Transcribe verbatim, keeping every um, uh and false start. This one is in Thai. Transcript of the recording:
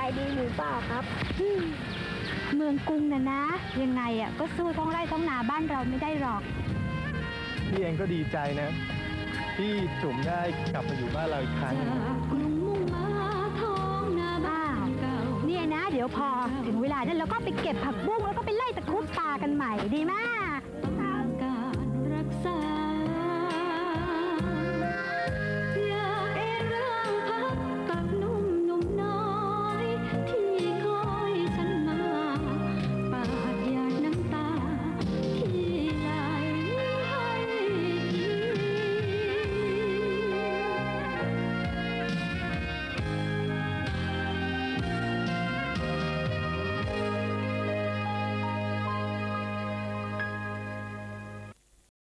ดีหรือเปล่าครับเมืองกรุงนะนะยังไงอ่ะก็สู้ท้องไร่ท้องนาบ้านเราไม่ได้หรอกพี่เองก็ดีใจนะที่จุ๋มได้กลับมาอยู่บ้านเราอีกครั้งนึงเนี่ยนะเดี๋ยวพอถึงเวลานั้นเราก็ไปเก็บผักบุ้งแล้วก็ไปไล่ตะครุบตากันใหม่ดีมาก